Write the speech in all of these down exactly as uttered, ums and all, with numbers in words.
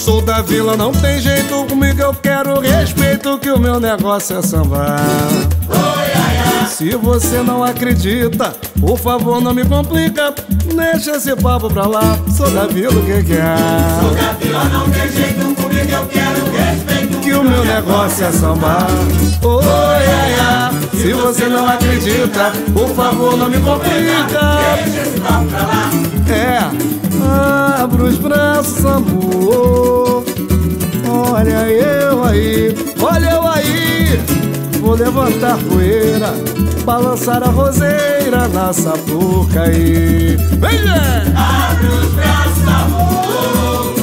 Sou da vila, não tem jeito, comigo eu quero respeito, que o meu negócio é sambar. Se você não acredita, por favor não me complica, deixa esse papo pra lá. Sou da vila, o que que é? Sou da vila, não tem jeito, comigo eu quero respeito, que o meu negócio é sambar. Oh, yeah, yeah. Se você não acredita, por favor não me complica, deixa esse papo pra lá. É, abra os braços, amor. Olha eu aí, olha eu aí. Vou levantar poeira, balançar a roseira na Sapucaí. Vem, gente! Abre os braços, amor.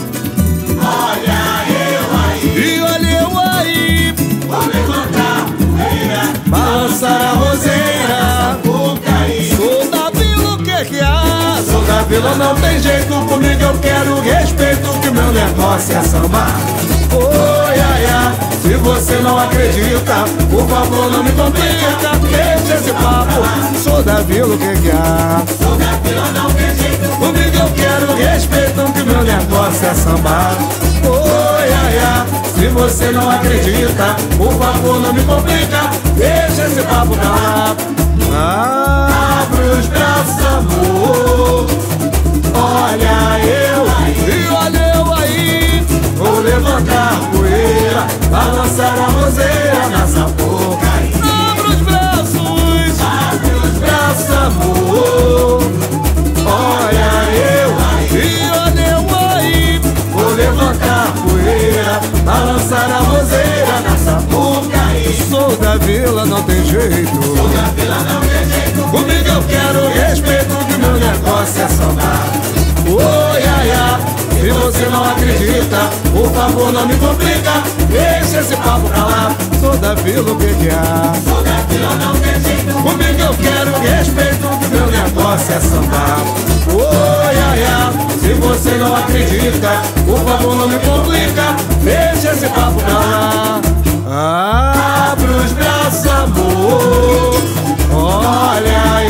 Olha eu aí. E olha eu aí. Vou levantar poeira, balançar a roseira. Sapucaí. Sou da vila, o que que há? Sou da vila, não tem jeito, comigo eu quero respeito, que meu negócio é sambar. Oh, yeah, yeah. Se você não acredita, por favor não me complica, deixa esse papo. Sou da vila, o que que há? Sou da vila, não tem jeito, Comigo eu quero respeito, que meu negócio é sambar. Oh, yeah, yeah. Se você não acredita, por favor não me complica, deixa esse papo pra lá. Abre os braços, amor. Olha eu e olha eu aí. Vou levantar poeira, balançar a roseira na Sapucaí. Abre os braços, abre os braços, amor. Olha eu e olha eu aí. Vou levantar poeira, balançar a roseira na Sapucaí. Sou da vila, não tem jeito. Sou da vila, não tem jeito, Comigo eu quero respeito, que meu negócio é sambar. Oh, yeah, yeah. Se você não acredita, por favor não me complica, deixa esse papo pra lá. Sou da vila, o que que há? Sou da vila, não tem jeito, Comigo eu quero respeito, que meu negócio é sambar. Oh, yeah, yeah. Se você não acredita, por favor não me complica, deixa esse papo pra lá. Abre os braços, amor. Olha